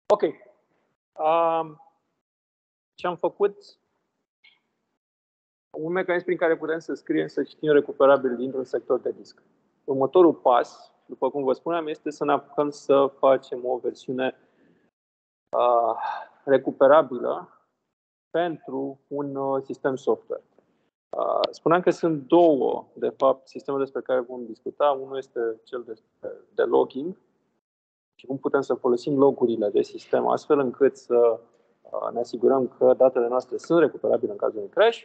Ok. Ce am făcut? Un mecanism prin care putem să scriem, să citim recuperabil dintr-un sector de disc. Următorul pas, după cum vă spuneam, este să ne apucăm să facem o versiune recuperabilă pentru un sistem software. Spuneam că sunt două, de fapt, sisteme despre care vom discuta. Unul este cel de logging și cum putem să folosim logurile de sistem astfel încât să ne asigurăm că datele noastre sunt recuperabile în cazul unui crash.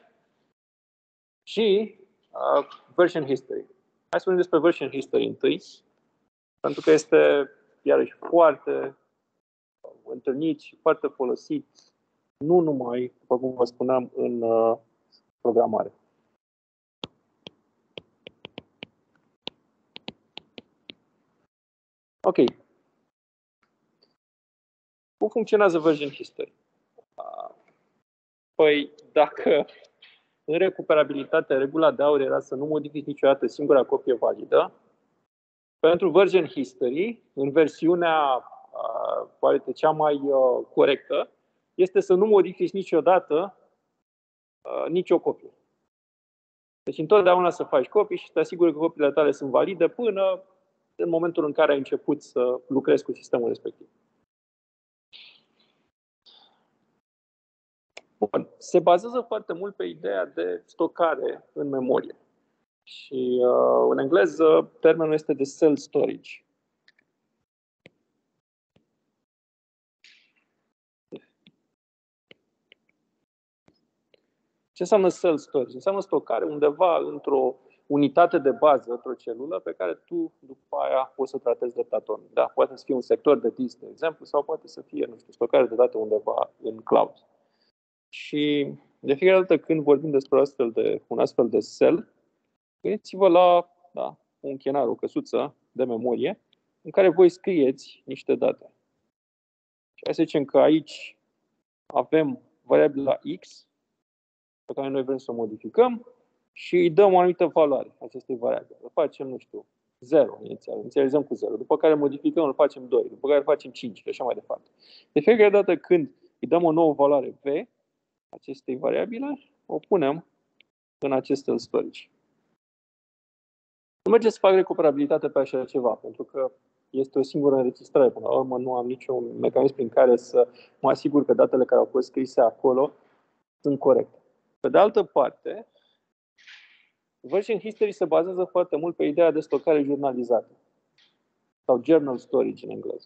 Și version history. Hai să vorbim despre version history întâi, pentru că este, iarăși, foarte întâlnit și foarte folosit, nu numai, după cum vă spuneam, în programare. Ok. Cum funcționează version history? Păi, dacă în recuperabilitate regula de aur era să nu modifici niciodată singura copie validă, pentru version history, în versiunea poate cea mai corectă, este să nu modifici niciodată nicio copie. Deci întotdeauna să faci copii și să te asiguri că copiile tale sunt valide până în momentul în care ai început să lucrezi cu sistemul respectiv. Bun. Se bazează foarte mult pe ideea de stocare în memorie. Și în engleză termenul este de cell storage. Ce înseamnă cell storage? Înseamnă stocare undeva într-o unitate de bază, într-o celulă, pe care tu, după aia, poți să tratezi de atomic. Da? Poate să fie un sector de disc, de exemplu, sau poate să fie, nu știu, stocare de date undeva în cloud. Și de fiecare dată când vorbim despre un astfel de cell, gândiți-vă la un chenar, o căsuță de memorie, în care voi scrieți niște date. Și hai să zicem că aici avem variabila x, pe care noi vrem să o modificăm, și îi dăm o anumită valoare acestei variabile. Îl facem, nu știu, 0 inițial, inițializăm cu 0, după care modificăm, îl facem 2, după care facem 5 și așa mai departe. De fiecare dată când îi dăm o nouă valoare v acestei variabile, o punem în acest cell storage. Nu merge să fac recuperabilitate pe așa ceva, pentru că este o singură înregistrare. Până la urmă nu am niciun mecanism prin care să mă asigur că datele care au fost scrise acolo sunt corecte. Pe de altă parte, version history se bazează foarte mult pe ideea de stocare jurnalizată sau journal storage în engleză.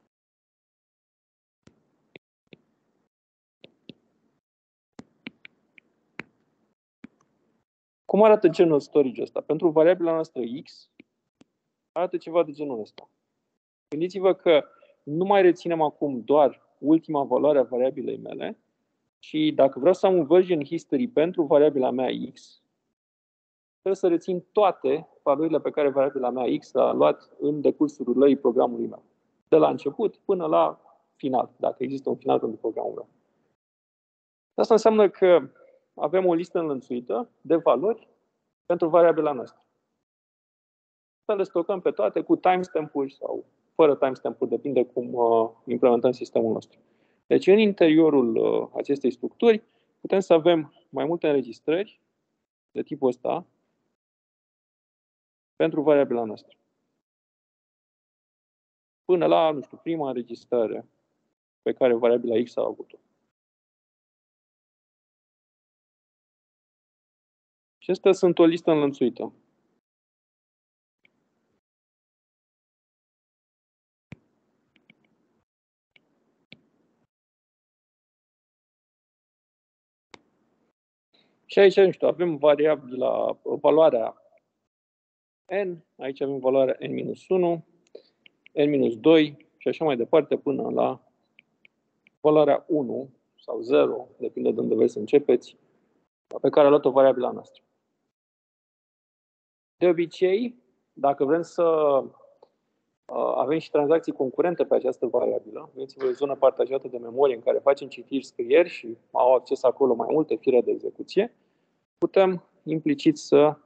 Cum arată journal storage ăsta? Pentru variabila noastră x arată ceva de genul ăsta. Gândiți-vă că nu mai reținem acum doar ultima valoare a variabilei mele, și dacă vreau să am un version history pentru variabila mea x, trebuie să rețin toate valorile pe care variabila mea x le-a luat în decursul rulării programului meu. De la început până la final, dacă există un final pentru programul meu. Asta înseamnă că avem o listă înlănțuită de valori pentru variabila noastră. Să le stocăm pe toate cu timestamp-uri sau fără timestamp-uri, depinde cum implementăm sistemul nostru. Deci în interiorul acestei structuri putem să avem mai multe înregistrări de tipul ăsta pentru variabila noastră. Până la, nu știu, prima înregistrare pe care variabila x a avut-o. Și astea sunt o listă înlănțuită. Și aici, nu știu, avem variabila, valoarea n, aici avem valoarea n-1, n-2 și așa mai departe până la valoarea 1 sau 0, depinde de unde vreți să începeți, pe care a luat-o variabila noastră. De obicei, dacă vrem să avem și tranzacții concurente pe această variabilă, gândiți-vă o zonă partajată de memorie în care facem citiri, scrieri și au acces acolo mai multe fire de execuție, putem implicit să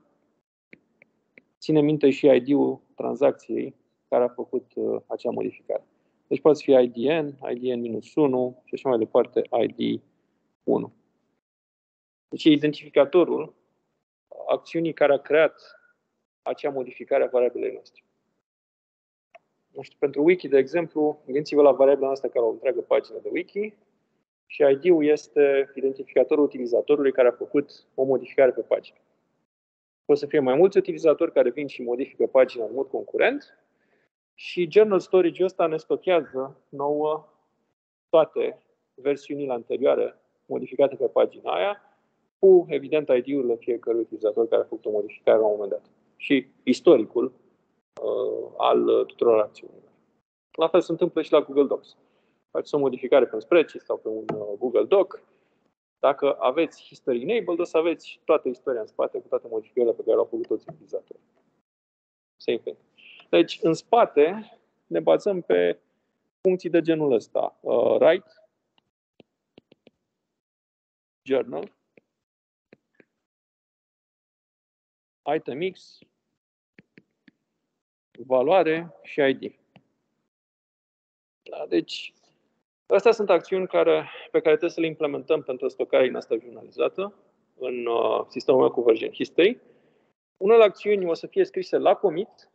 ținem minte și ID-ul tranzacției care a făcut acea modificare. Deci poate fi IDN, IDN-1 și așa mai departe, ID1. Deci e identificatorul acțiunii care a creat acea modificare a variabilei noastre. Nu știu, pentru wiki, de exemplu, gândiți-vă la variabila noastră care o întreagă pagină de wiki și ID-ul este identificatorul utilizatorului care a făcut o modificare pe pagină. Pot să fie mai mulți utilizatori care vin și modifică pagina în mod concurent și journal storage-ul ăsta ne stochează nouă toate versiunile anterioare modificate pe pagina aia, cu, evident, ID-urile fiecărui utilizator care a făcut o modificare la un moment dat. Și istoricul al tuturor acțiunilor. La fel se întâmplă și la Google Docs. Faceți o modificare pe un spreadsheet sau pe un Google Doc. Dacă aveți History Enabled, o să aveți toată istoria în spate cu toate modificările pe care le-au făcut toți utilizatorii. Same thing. Deci, în spate, ne bazăm pe funcții de genul ăsta. Write, journal, itemX, valoare și ID. Da, deci, astea sunt acțiuni pe care trebuie să le implementăm pentru stocarea din asta jurnalizată în sistemul meu cu version history. Unele acțiuni o să fie scrise la commit,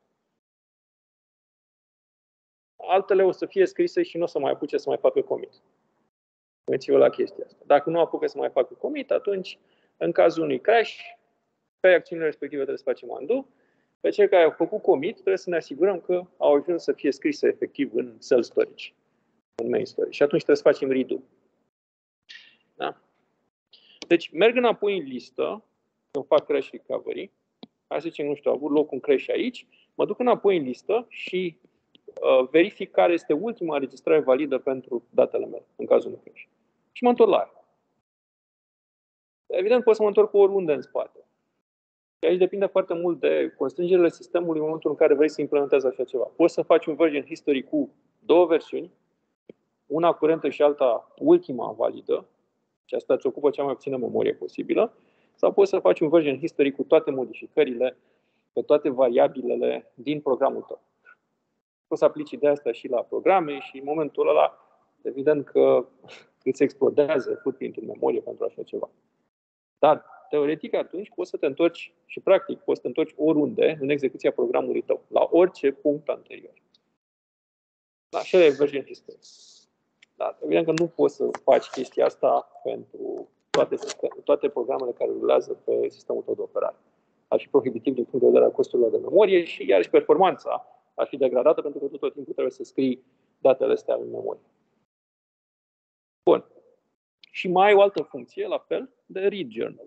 altele o să fie scrise și nu o să mai apuce să mai facă commit. Gândiți-vă la chestia asta. Dacă nu apucă să mai facă commit, atunci, în cazul unui crash, pe acțiunile respective trebuie să facem undo. Pe cei care au făcut commit, trebuie să ne asigurăm că au ajuns să fie scrise efectiv în cell storage, în main storage. Și atunci trebuie să facem redo. Da? Deci, merg înapoi în listă, când fac crash recovery, hai să zicem, nu știu, a avut loc un crash aici, mă duc înapoi în listă și verific care este ultima înregistrare validă pentru datele mele, în cazul unui crash. Și mă întorc la ea. Evident, pot să mă întorc cu oriunde în spate. Și aici depinde foarte mult de constrângerile sistemului în momentul în care vrei să implementezi așa ceva. Poți să faci un version history cu două versiuni, una curentă și alta ultima validă, și asta îți ocupă cea mai puțină memorie posibilă, sau poți să faci un version history cu toate modificările, pe toate variabilele din programul tău. Poți să aplici ideea asta și la programe și în momentul ăla, evident că îți explodează footprint-ul în memorie pentru așa ceva. Dar, teoretic, atunci poți să te întorci și, practic, poți să te întorci oriunde în execuția programului tău, la orice punct anterior. Da, și ăla e version history. Da, evident că nu poți să faci chestia asta pentru toate programele care rulează pe sistemul tău de operare. Ar fi prohibitiv din punct de vedere al costurilor de memorie și, iarăși, performanța ar fi degradată pentru că tu tot timpul trebuie să scrii datele astea în memorie. Bun. Și mai ai o altă funcție, la fel, de read journal.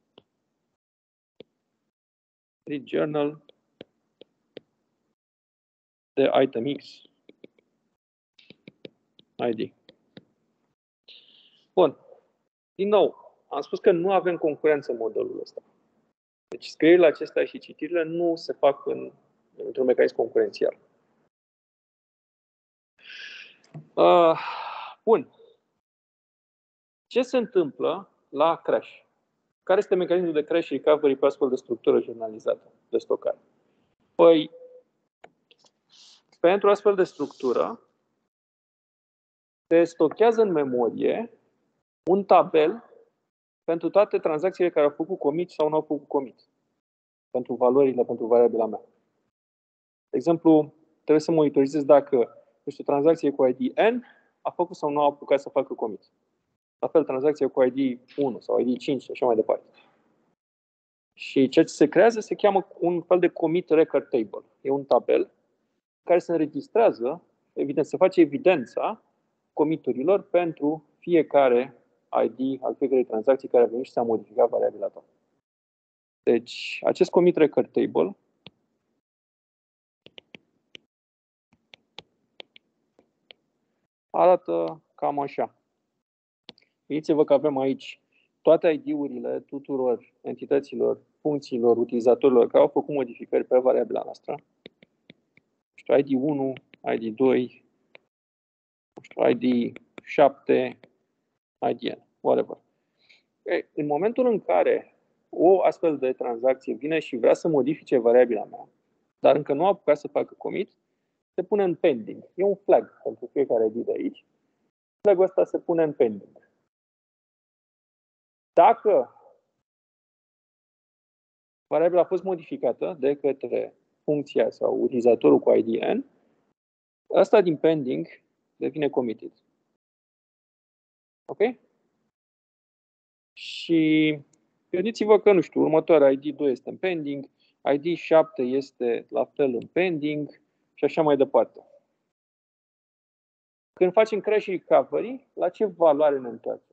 Read journal de itemX ID. Bun. Din nou, am spus că nu avem concurență în modelul ăsta. Deci scrierile acestea și citirile nu se fac într-un mecanism concurențial. Bun. Ce se întâmplă la crash? Care este mecanismul de crash recovery pe astfel de structură jurnalizată de stocare? Păi, pentru astfel de structură, se stochează în memorie un tabel pentru toate tranzacțiile care au făcut commit sau nu au făcut commit. Pentru valorile, pentru variabila mea. De exemplu, trebuie să monitorizez dacă, nu știu, tranzacție cu ID N a făcut sau nu a apucat să facă commit. La fel, tranzacția cu ID 1 sau ID 5 și așa mai departe. Și ceea ce se creează se cheamă un fel de commit record table. E un tabel care se înregistrează, evident, se face evidența commiturilor pentru fiecare ID al fiecărei tranzacții care a venit și s-a modificat variabila ta. Deci, acest commit record table arată cam așa. Vedeți-vă că avem aici toate ID-urile tuturor entităților, funcțiilor, utilizatorilor care au făcut modificări pe variabila noastră. ID1, ID2, ID7, IDN, whatever. În momentul în care o astfel de tranzacție vine și vrea să modifice variabila mea, dar încă nu a apucat să facă commit, se pune în pending. E un flag pentru fiecare ID de aici. Flag-ul ăsta se pune în pending. Dacă variabila a fost modificată de către funcția sau utilizatorul cu ID n, ăsta din pending devine committed. Ok? Și gândiți-vă că, nu știu, următoarea ID2 este în pending, ID7 este la fel în pending și așa mai departe. Când facem crash recovery, la ce valoare ne întoarcem?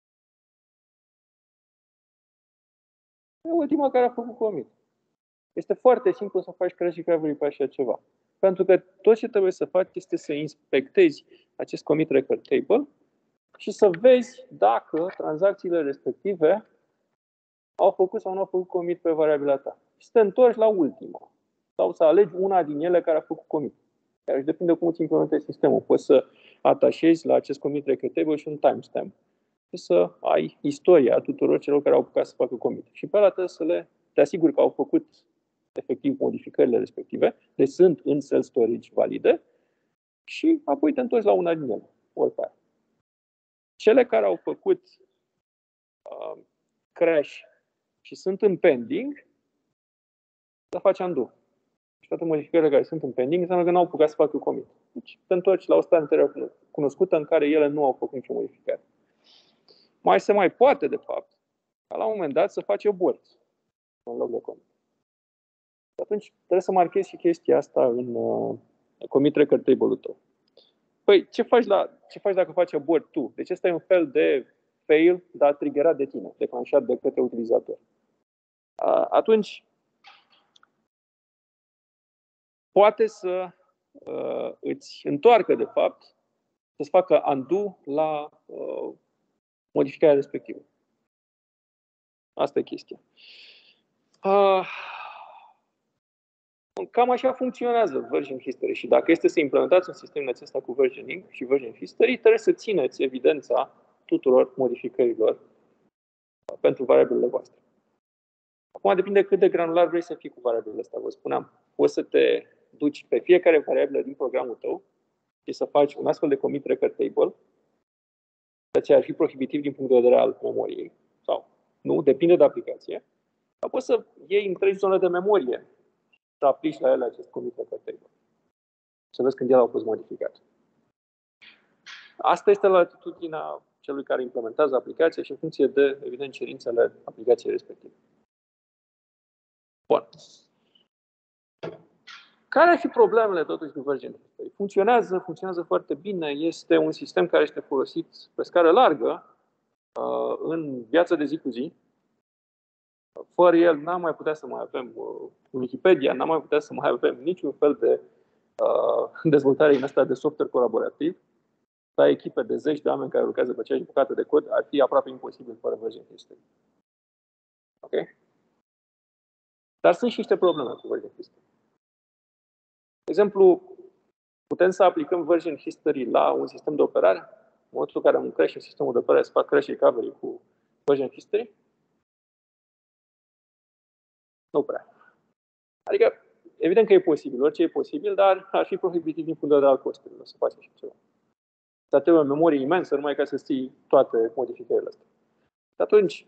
E ultima care a făcut commit. Este foarte simplu să faci crash recovery pe așa ceva. Pentru că tot ce trebuie să faci este să inspectezi acest commit record table și să vezi dacă tranzacțiile respective au făcut sau nu au făcut commit pe variabila ta. Și să te întorci la ultima. Sau să alegi una din ele care a făcut commit. Care depinde cum îți implementezi sistemul. Poți să atașezi la acest commit record table și un timestamp. Și să ai istoria tuturor celor care au apucat să facă commit. Și pe ăla trebuie să te asiguri că au făcut efectiv modificările respective, deci sunt în self-storage valide și apoi te întorci la una din ele, oricare. Cele care au făcut crash și sunt în pending, să faci undo. Și toate modificările care sunt în pending înseamnă că nu au apucat să facă commit. Deci te întorci la o stare anterior cunoscută în care ele nu au făcut nicio modificare. Mai se mai poate, de fapt, ca la un moment dat să faci abort în loc de commit. Atunci trebuie să marchezi și chestia asta în commit record table-ul tău. Păi, ce faci dacă faci abort tu? Deci ăsta e un fel de fail, dar triggerat de tine, declanșat de către utilizator. Atunci, poate să îți întoarcă, de fapt, să-ți facă undo la modificarea respectivă. Asta e chestia. Cam așa funcționează version history și dacă este să implementați un sistem acesta cu versioning și version history, trebuie să țineți evidența tuturor modificărilor pentru variabilele voastre. Acum depinde cât de granular vrei să fii cu variabilele astea. Vă spuneam, poți să te duci pe fiecare variabilă din programul tău și să faci un astfel de commit record table, ceea ce ar fi prohibitiv din punct de vedere al memoriei. Sau nu, depinde de aplicație. Dar poți să iei întregi zone de memorie să aplici la ele acest commit record table. Să vezi când ele au fost modificate. Asta este la latitudinea celui care implementează aplicația și în funcție de, evident, cerințele aplicației respective. Bun. Care ar fi problemele totuși cu version history? Funcționează foarte bine. Este un sistem care este folosit pe scară largă în viața de zi cu zi. Fără el n-am mai putea să mai avem Wikipedia, n-am mai putea să mai avem niciun fel de dezvoltare din asta de software colaborativ. Ai echipe de zeci de oameni care lucrează pe aceeași bucată de cod, ar fi aproape imposibil fără version history. Ok? Dar sunt și niște probleme cu version history. De exemplu, putem să aplicăm version history la un sistem de operare? În momentul în care un crash în sistemul de operare să fac crash recovery cu version history? Nu prea. Adică, evident că e posibil, orice e posibil, dar ar fi prohibitiv din punct de vedere al costurilor să faci așa ceva. Dar trebuie o memorie imensă, numai ca să știi toate modificările astea. Și atunci,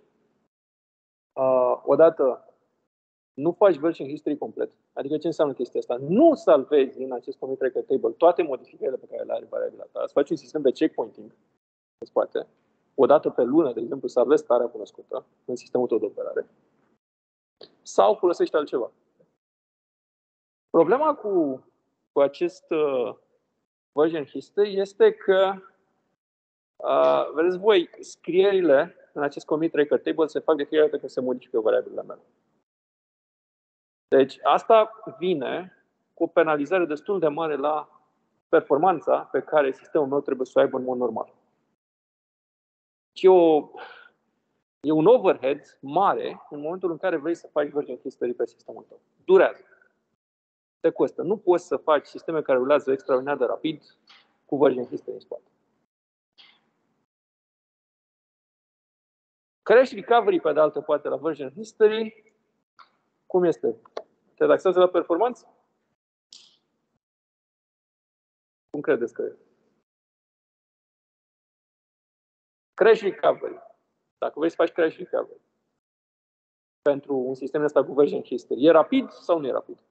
odată, nu faci version history complet. Adică ce înseamnă chestia asta? Nu salvezi în acest commit record table toate modificările pe care le are variabila ta. Îți faci un sistem de checkpointing în spate. Odată pe lună, de exemplu, salvezi starea cunoscută în sistemul tău de operare. Sau folosești altceva. Problema cu acest version history este că, vedeți voi, scrierile în acest commit record table se fac de fiecare dată când se modifică variabilele mele. Deci asta vine cu o penalizare destul de mare la performanța pe care sistemul meu trebuie să o aibă în mod normal. Și e un overhead mare în momentul în care vrei să faci version history pe sistemul tău. Durează. Te costă. Nu poți să faci sisteme care rulează extraordinar de rapid cu version history în spate. Crash recovery, pe de altă parte, la version history, cum este? Te taxează la performanță? Cum credeți că e? Crash recovery. Dacă vrei să faci crash recovery pentru un sistem ăsta cu version history, e rapid sau nu e rapid?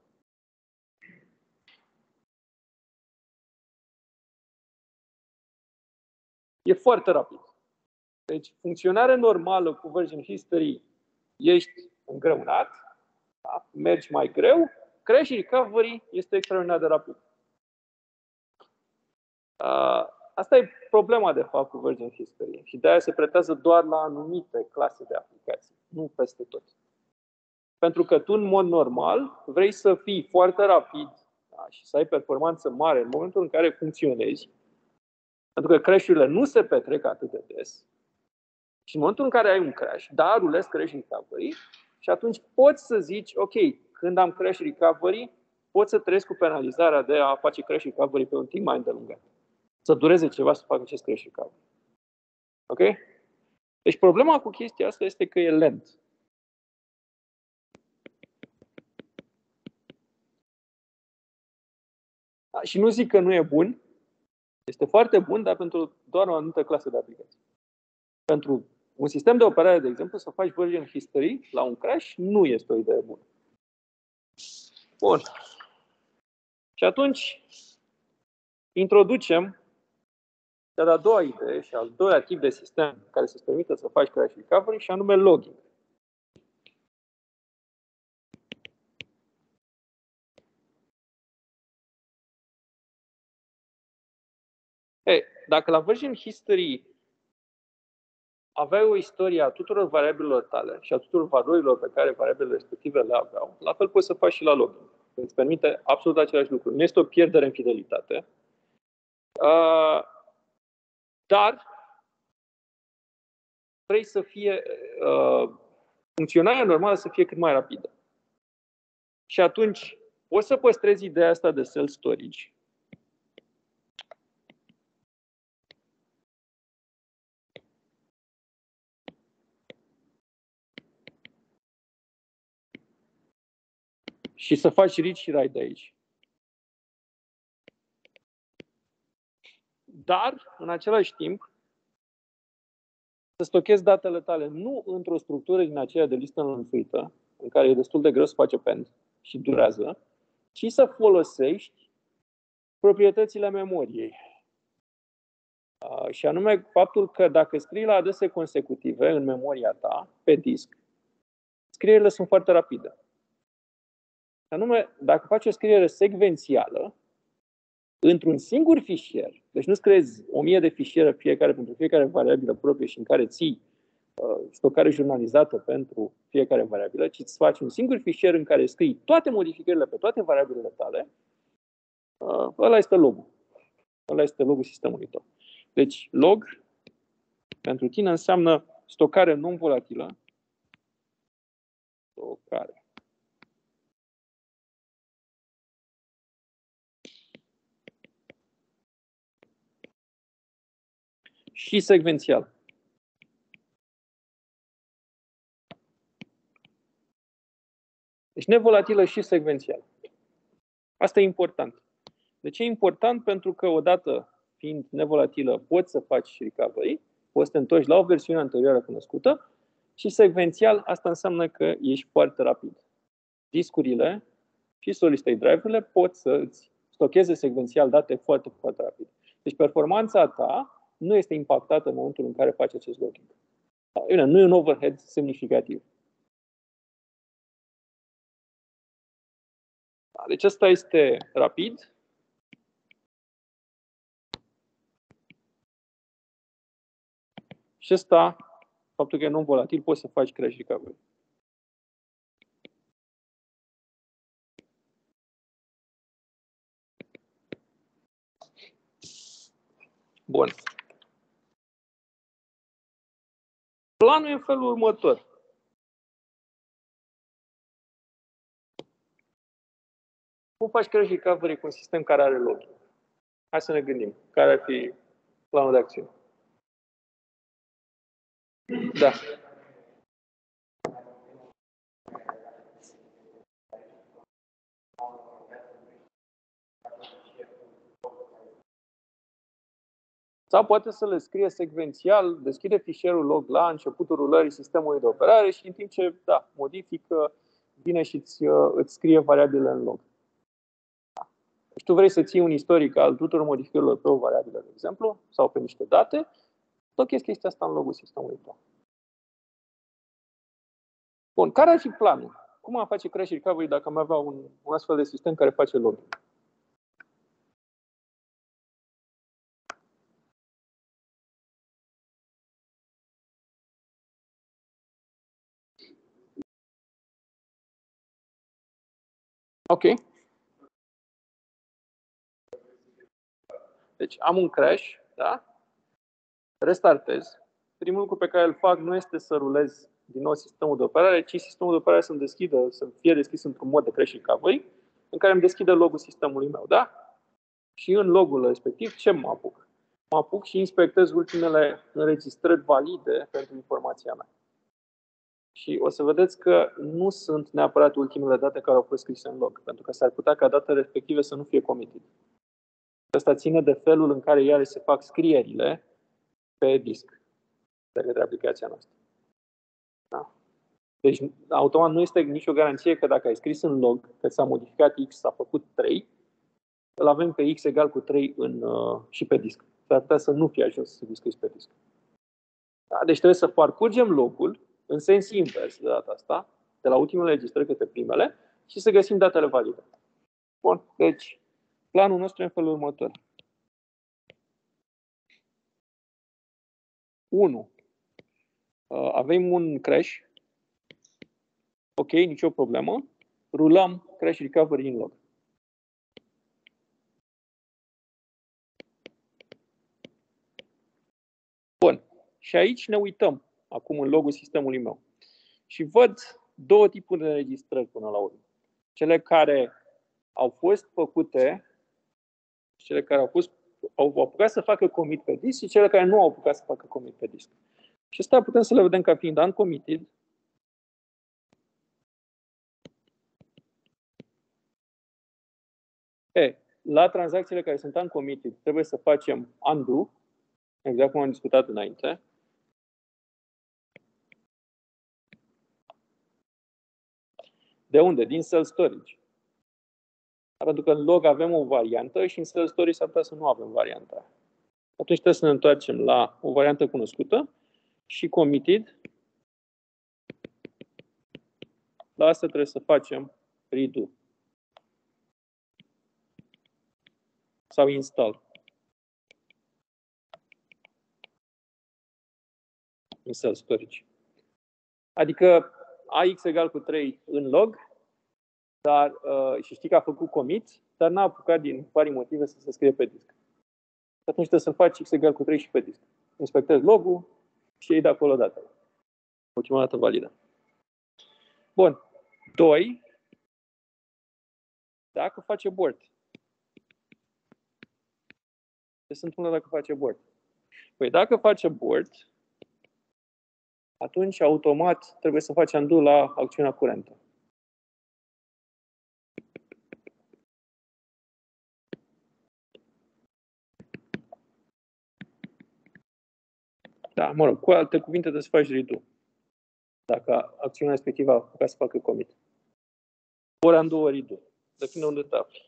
E foarte rapid. Deci, funcționare normală cu version history, ești îngreunat, da? Mergi mai greu, crash recovery este extraordinar de rapid. Asta e problema, de fapt, cu version history și de-aia se pretează doar la anumite clase de aplicații, nu peste tot. Pentru că tu, în mod normal, vrei să fii foarte rapid, da? Și să ai performanță mare în momentul în care funcționezi, pentru că crash-urile nu se petrec atât de des. Și în momentul în care ai un crash, da, rulezi crash recovery și atunci poți să zici, ok, când am crash recovery, pot să trăiesc cu penalizarea de a face crash recovery pe un timp mai îndelungat. Să dureze ceva să facă acest crash recovery. Ok? Deci problema cu chestia asta este că e lent. Da, și nu zic că nu e bun, este foarte bun, dar pentru doar o anumită clasă de aplicații. Pentru un sistem de operare, de exemplu, să faci version history la un crash nu este o idee bună. Bun. Și atunci introducem cea de-a doua idee și al doilea tip de sistem care să-ți permită să faci crash recovery și anume logging. Dacă la version history aveai o istorie a tuturor variabilelor tale și a tuturor valorilor pe care variabilele respective le aveau, la fel poți să faci și la logging. Îți permite absolut același lucru. Nu este o pierdere în fidelitate, dar vrei să fie funcționarea normală să fie cât mai rapidă. Și atunci poți să păstrezi ideea asta de self-storage. Și să faci read și write de aici. Dar, în același timp, să stochezi datele tale nu într-o structură din aceea de listă înlănțuită, în care e destul de greu să faci append și durează, ci să folosești proprietățile memoriei. Și anume faptul că dacă scrii la adrese consecutive în memoria ta, pe disc, scrierile sunt foarte rapide. Anume, dacă faci o scriere secvențială, într-un singur fișier, deci nu-ți creezi 1000 de fișiere fiecare pentru fiecare variabilă proprie și în care ții stocare jurnalizată pentru fiecare variabilă, ci îți faci un singur fișier în care scrii toate modificările pe toate variabilele tale, ăla este logul. Ăla este logul sistemului tău. Deci log pentru tine înseamnă stocare non-volatilă. Stocare. Și secvențial. Deci nevolatilă și secvențial. Asta e important. De ce e important? Pentru că odată fiind nevolatilă, poți să faci recovery, poți să te întorci la o versiune anterioară cunoscută și secvențial asta înseamnă că ești foarte rapid. Discurile și solid-state drive-urile pot să îți stocheze secvențial date foarte, foarte rapid. Deci performanța ta nu este impactată în momentul în care faci acest logging. Nu e un overhead semnificativ. Deci asta este rapid. Și ăsta, faptul că e non-volatil, poți să faci crash recovery. Bun. Planul e în felul următor. Cum faci crash recovery cu un sistem care are logging? Hai să ne gândim. Care ar fi planul de acțiune? Da. Sau poate să le scrie secvențial, deschide fișierul log la începutul rulării sistemului de operare și în timp ce modifică, vine și îți scrie variabile în log. Și tu vrei să ții un istoric al tuturor modificărilor pe o variabilă, de exemplu, sau pe niște date, stochezi chestia asta în logul sistemului tău. Bun, care ar fi planul? Cum am face crash recovery dacă am avea un astfel de sistem care face log? Ok. Deci am un crash, da? Restartez. Primul lucru pe care îl fac nu este să rulez din nou sistemul de operare, ci sistemul de operare să-mi deschidă, să fie deschis într-un mod de crash recovery, în care îmi deschide logul sistemului meu, da? Și în logul respectiv, ce mă apuc? Mă apuc și inspectez ultimele înregistrări valide pentru informația mea. Și o să vedeți că nu sunt neapărat ultimele date care au fost scrise în log, pentru că s-ar putea ca datele respective să nu fie committed. Asta ține de felul în care iarăși se fac scrierile pe disc de către aplicația noastră. Da? Deci, automat nu este nicio garanție că dacă ai scris în log că s-a modificat X, s-a făcut 3, îl avem pe X egal cu 3 și pe disc. S-ar putea să nu fie ajuns să fie scris pe disc. Da? Deci trebuie să parcurgem logul în sens invers de data asta, de la ultimele registrări către primele, și să găsim datele valide. Bun, deci planul nostru e în felul următor. 1. Avem un crash. Ok, nicio problemă. Rulăm crash recovery în log. Bun. Și aici ne uităm acum în logul sistemului meu. Și văd două tipuri de înregistrări până la urmă. Cele care au fost făcute, cele care au apucat să facă commit pe disc și cele care nu au apucat să facă commit pe disc. Și asta putem să le vedem ca fiind uncommitted. La tranzacțiile care sunt uncommitted trebuie să facem undo, exact cum am discutat înainte. De unde? Din self-storage. Pentru că în log avem o variantă și în self-storage s-ar putea să nu avem varianta. Atunci trebuie să ne întoarcem la o variantă cunoscută și committed. La asta trebuie să facem redo sau install în self-storage. Adică AX egal cu 3 în log, dar, și știi că a făcut commit, dar n-a apucat din vari motive să se scrie pe disc. Atunci trebuie să faci X egal cu 3 și pe disc. Inspectezi logul și iei de acolo datele. Ultima dată validă. Bun. 2. Dacă face abort. Ce se întâmplă dacă face abort? Păi dacă face abort, atunci automat trebuie să faci undo la acțiunea curentă. Da, mă rog, cu alte cuvinte trebuie să faci redo. Dacă acțiunea respectivă a apucat să facă commit. Ori undo, ori redo. Depinde unde te afli.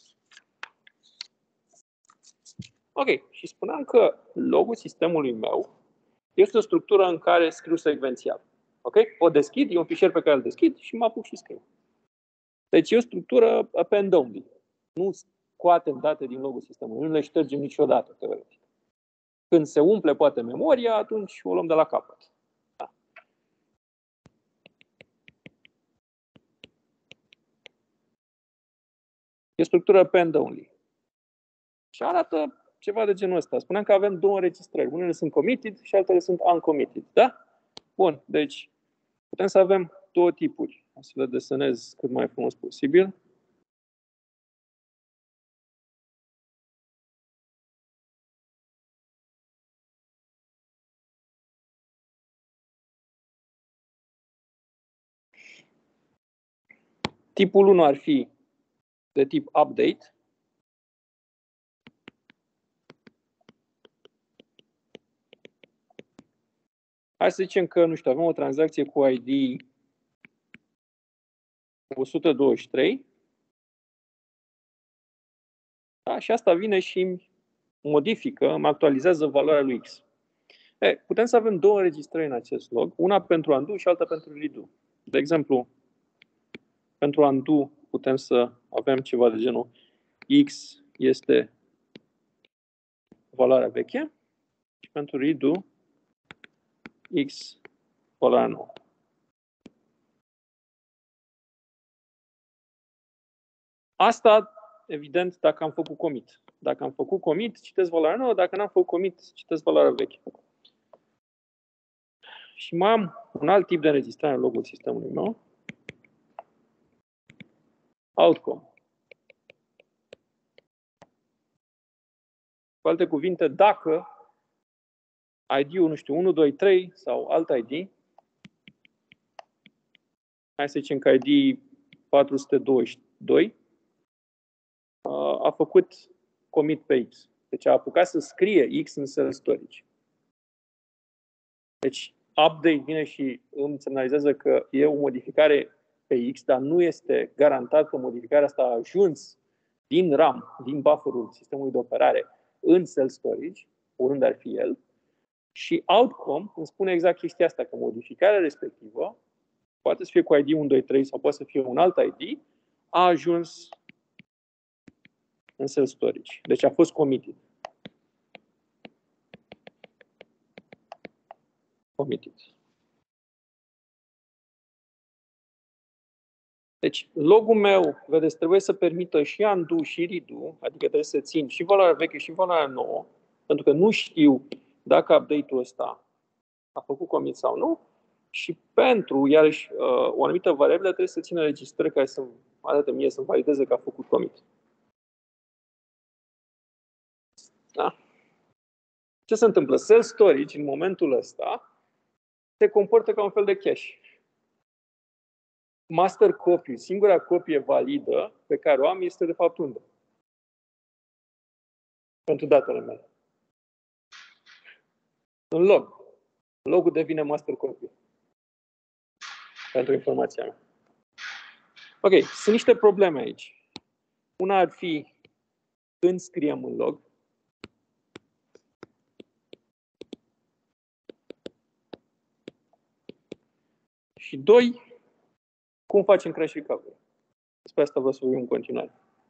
Ok, și spuneam că logul sistemului meu este o structură în care scriu secvențial. Ok? O deschid, e un fișier pe care îl deschid și mă apuc și scriu. Deci e o structură append-only. Nu scoatem date din logul sistemului, nu le ștergem niciodată, teoretic. Când se umple poate memoria, atunci o luăm de la capăt. Da. E o structură append-only. Și arată ceva de genul ăsta. Spuneam că avem două înregistrări. Unele sunt committed și altele sunt uncommitted. Da? Bun. Deci putem să avem două tipuri. O să le desenez cât mai frumos posibil. Tipul 1 ar fi de tip update. Hai să zicem că, nu știu, avem o tranzacție cu ID 123. Da? Și asta vine și îmi modifică, îmi actualizează valoarea lui X. Putem să avem două înregistrări în acest log, una pentru undo și alta pentru redo. De exemplu, pentru undo putem să avem ceva de genul X este valoarea veche și pentru redo X valoarea nouă. Asta, evident, dacă am făcut commit. Dacă am făcut commit, citesc valoarea nouă, dacă n-am făcut commit, citesc valoarea veche. Și mai am un alt tip de înregistrare în logul sistemului meu. Outcome. Cu alte cuvinte, dacă ID-ul, nu știu, 1, 2, 3 sau alt ID, hai să zicem că ID 422, a făcut commit pe X. Deci a apucat să scrie X în cell storage. Deci update vine și îmi semnalizează că e o modificare pe X, dar nu este garantat că modificarea asta a ajuns din RAM, din bufferul sistemului de operare, în cell storage, oriunde ar fi el. Și outcome îmi spune exact chestia asta, că modificarea respectivă, poate să fie cu ID 1, 2, 3 sau poate să fie un alt ID, a ajuns în cell storage. Deci a fost committed. Deci, logul meu, vedeți, trebuie să permită și undo și redo, adică trebuie să țin și valoarea veche și valoarea nouă, pentru că nu știu dacă update-ul ăsta a făcut commit sau nu. Și pentru, iarăși, o anumită variabilă trebuie să țină registrări care să arate mie, să valideze că a făcut commit. Da? Ce se întâmplă? Cell storage, în momentul ăsta, se comportă ca un fel de cache. Master copy, singura copie validă pe care o am este, de fapt, unde? Pentru datele mele. În log. Logul devine master copy. Pentru informația mea. Ok, sunt niște probleme aici. Una ar fi când scriem în log. Și doi, cum facem crash recovery. Despre asta vă să vorbim în continuare.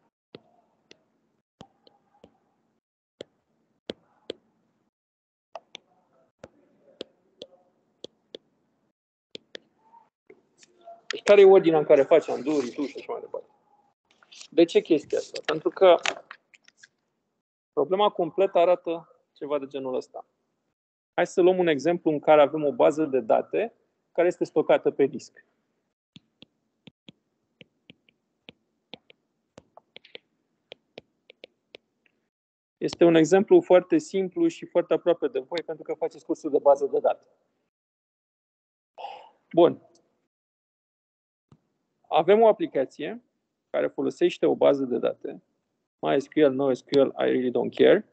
Deci care e ordinea în care faci undo, redo și așa mai departe. De ce chestia asta? Pentru că problema completă arată ceva de genul ăsta. Hai să luăm un exemplu în care avem o bază de date care este stocată pe disc. Este un exemplu foarte simplu și foarte aproape de voi, pentru că faceți cursul de bază de date. Bun. Avem o aplicație care folosește o bază de date, MySQL, NoSQL, I really don't care.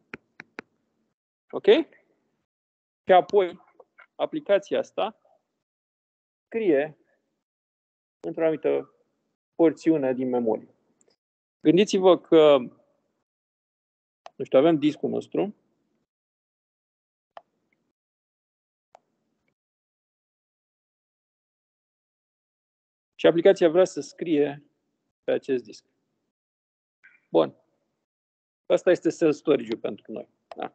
Ok? Și apoi, aplicația asta scrie într-o anumită porțiune din memorie. Gândiți-vă că, nu știu, avem discul nostru. Și aplicația vrea să scrie pe acest disc. Bun. Asta este cell storage-ul pentru noi. Da?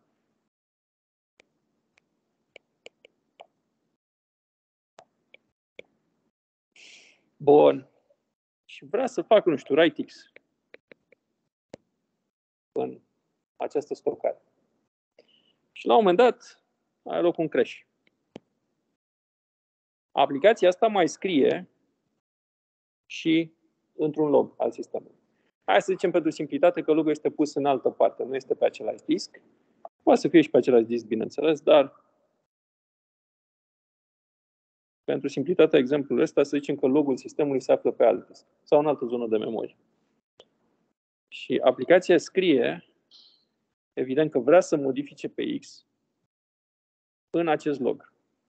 Bun. Și vrea să fac, nu știu, write-X în această stocare. Și la un moment dat are loc un crash. Aplicația asta mai scrie și într-un log al sistemului. Hai să zicem pentru simplitate că logul este pus în altă parte, nu este pe același disc. Poate să fie și pe același disc, bineînțeles, dar pentru simplitatea exemplului ăsta să zicem că logul sistemului se află pe alt disc sau în altă zonă de memorie. Și aplicația scrie, evident că vrea să modifice pe X în acest log.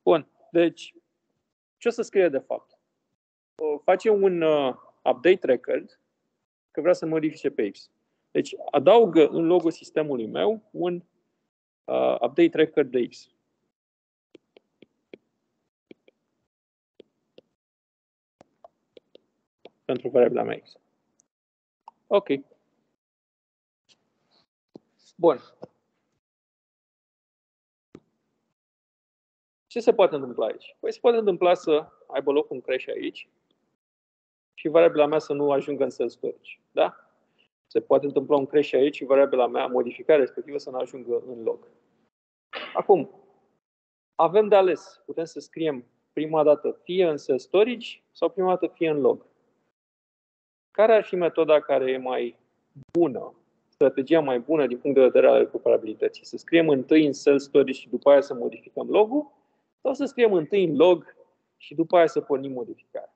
Bun. Deci, ce o să scrie de fapt? Face un update record că vrea să modifice pe X. Deci, adaugă în logul sistemului meu un update record de X. Pentru variabila mea X. Ok. Bun. Ce se poate întâmpla aici? Păi se poate întâmpla să aibă loc un crash aici și variabila mea să nu ajungă în cell storage. Da? Se poate întâmpla un crash aici și variabila mea, modificarea respectivă, să nu ajungă în log. Acum, avem de ales. Putem să scriem prima dată fie în cell storage sau prima dată fie în log. Care ar fi metoda care e mai bună, strategia mai bună din punct de vedere al recuperabilității? Să scriem întâi în cell storage și după aia să modificăm logul? Sau să scriem întâi în log și după aia să pornim modificarea?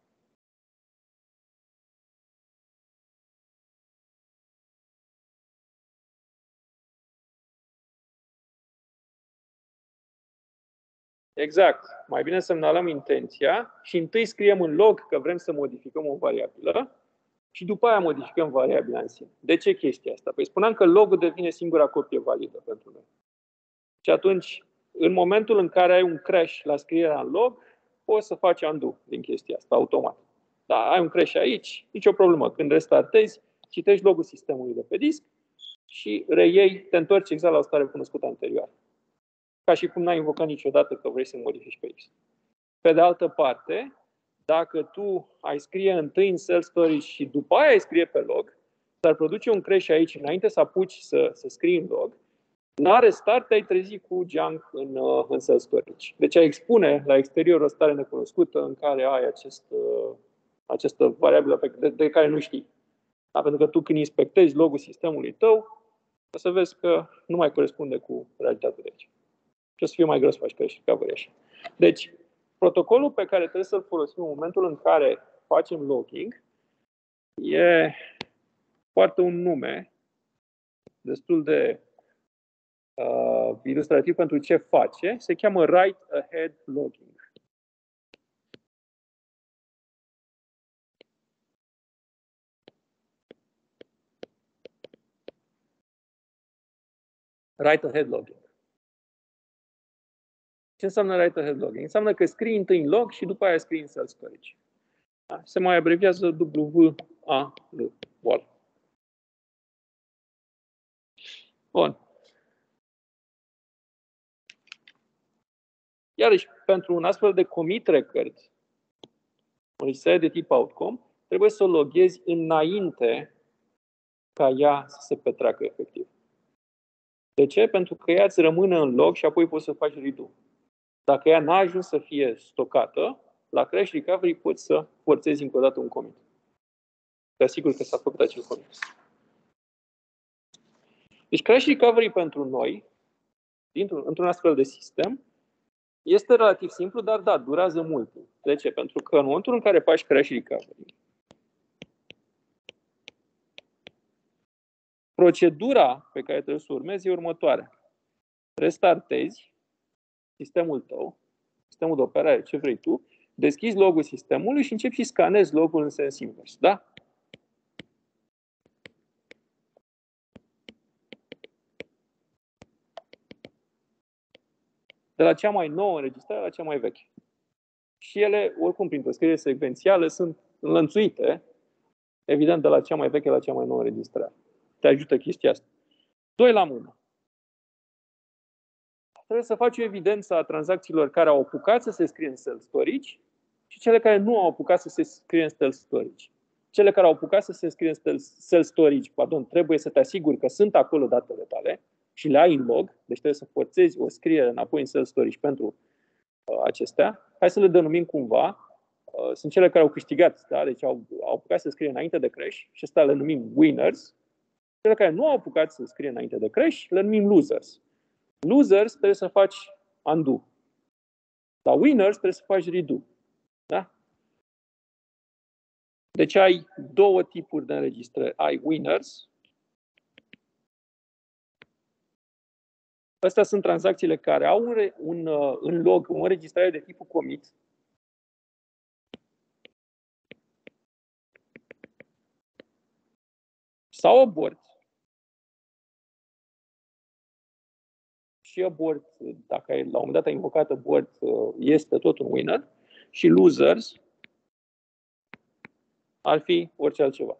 Exact. Mai bine semnalăm intenția și întâi scriem în log că vrem să modificăm o variabilă și după aia modificăm variabila în sine. De ce chestia asta? Păi spuneam că logul devine singura copie validă pentru noi. Și atunci, în momentul în care ai un crash la scrierea în log, poți să faci undo din chestia asta, automat. Da, ai un crash aici, nicio problemă. Când restartezi, citești logul sistemului de pe disc și reiei, te întorci exact la o stare cunoscută anterioară. Ca și cum n-ai invocat niciodată că vrei să modifici pe X. Pe de altă parte, dacă tu ai scrie întâi în cell storage și după aia ai scrie pe log, s-ar produce un crash aici înainte să apuci să scrii în log, la restart te-ai trezit cu junk în cell storage. Deci ai expune la exterior o stare necunoscută în care ai această variabilă de care nu știi. Da? Pentru că tu când inspectezi logul sistemului tău, o să vezi că nu mai corespunde cu realitatea de aici. Și o să fie mai greu să faci crash recovery așa. Deci, protocolul pe care trebuie să-l folosim în momentul în care facem logging e poartă un nume destul de ilustrativ pentru ce face. Se cheamă Write Ahead Logging. Write Ahead Logging. Ce înseamnă Write Ahead Logging? Înseamnă că scrii întâi în log și după aia scrii în cell storage. Da? Se mai abreviază WAL. Bun. Iarăși, pentru un astfel de commit record, o registrare de tip outcome, trebuie să o loghezi înainte ca ea să se petreacă efectiv. De ce? Pentru că ea îți rămâne în log și apoi poți să faci redo. Dacă ea n-a ajuns să fie stocată, la crash recovery poți să forțezi încă o dată un commit. Te asigur că s-a făcut acel commit. Deci crash recovery pentru noi, într-un astfel de sistem, este relativ simplu, dar da, durează mult. De ce? Pentru că în momentul în care faci crash recovery, procedura pe care trebuie să o urmezi e următoarea. Restartezi sistemul tău, sistemul de operare, ce vrei tu, deschizi logul sistemului și începi și scanezi logul în sens invers. Da? De la cea mai nouă înregistrare la cea mai veche. Și ele, oricum, printr-o scriere secvențială, sunt înlănțuite, evident, de la cea mai veche la cea mai nouă înregistrare. Te ajută chestia asta. 2 la mână. Trebuie să faci o evidență a tranzacțiilor care au apucat să se scrie în cell storage și cele care nu au apucat să se scrie în cell storage. Cele care au apucat să se scrie în cell storage, trebuie să te asiguri că sunt acolo datele tale și le ai în log, deci trebuie să forțezi o scriere înapoi în cell storage pentru acestea. Hai să le denumim cumva. Sunt cele care au câștigat, da? Deci au apucat să scrie înainte de crash și ăsta le numim winners. Cele care nu au apucat să scrie înainte de crash le numim losers. Losers trebuie să faci undo. La winners trebuie să faci redo. Da? Deci ai 2 tipuri de înregistrări. Ai winners. Astea sunt tranzacțiile care au în log o înregistrare de tipul commit. Sau abort. Și abort, dacă la un moment dat ai invocat abort, este tot un winner. Și losers ar fi orice altceva.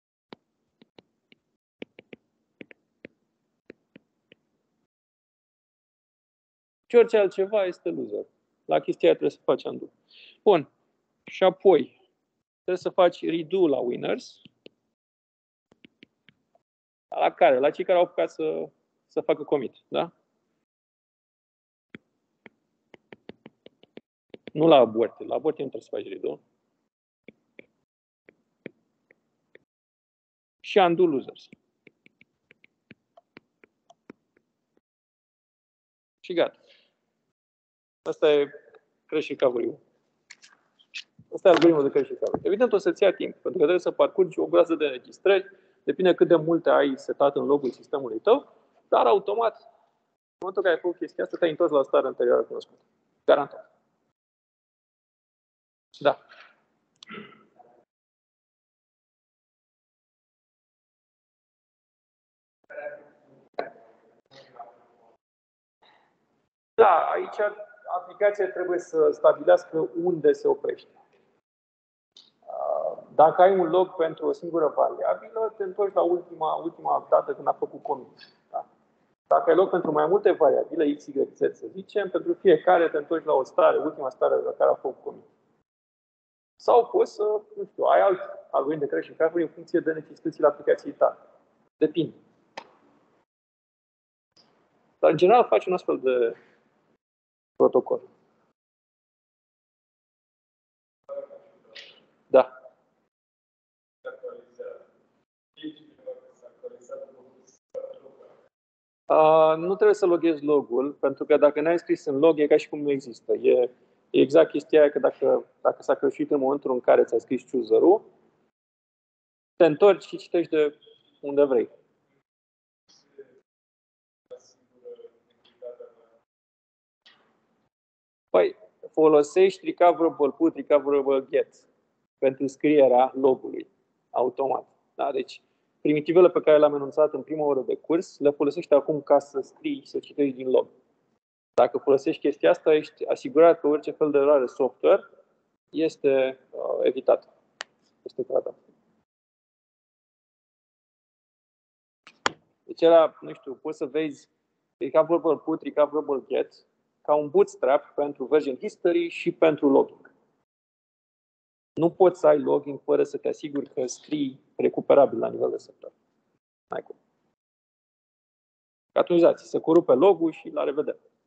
Și orice altceva este loser. La chestia aia trebuie să faci undo. Bun. Și apoi trebuie să faci redo la winners. La care? La cei care au apucat să facă commit. Da? Nu la abort. La abort nu trebuie să faci redo. Și undo losers. Și gata. Asta e crash recovery-ul. Asta e algoritmul de crash recovery. Evident, o să-ți ia timp, pentru că trebuie să parcurgi o groază de înregistrări, depinde cât de multe ai setat în logul sistemului tău, dar automat, în momentul în care ai făcut chestia asta, te-ai întors la starea anterioară cunoscută. Garantat. Da. Da, aici aplicația trebuie să stabilească unde se oprește. Dacă ai un log pentru o singură variabilă, te întorci la ultima dată când a făcut commit. Da? Dacă ai log pentru mai multe variabile, x, y, z, să zicem, pentru fiecare te întorci la o stare, ultima stare la care a făcut commit. Sau poți să, nu știu, ai alt algoritm de crash recovery în funcție de necesitățile aplicației tale. Depinde. Dar, în general, faci un astfel de protocol. Da. Nu trebuie să loghezi logul, pentru că dacă n-ai scris în log, e ca și cum nu există. E exact chestia aia că dacă s-a greșit în momentul în care ți-a scris user-ul, te întorci și citești de unde vrei. Păi, folosești recoverable put, recoverable get pentru scrierea logului automat. Da? Deci, primitivele pe care le-am enunțat în prima oră de curs, le folosești acum ca să scrii și să citești din log. Dacă folosești chestia asta, ești asigurat că orice fel de eroare software este evitată. Este tratată. Deci era, nu știu, poți să vezi recoverable put, recoverable get ca un bootstrap pentru version history și pentru logging. Nu poți să ai logging fără să te asiguri că scrii recuperabil la nivel de server. N-ai cum. Atunci, se corupe logul și la revedere.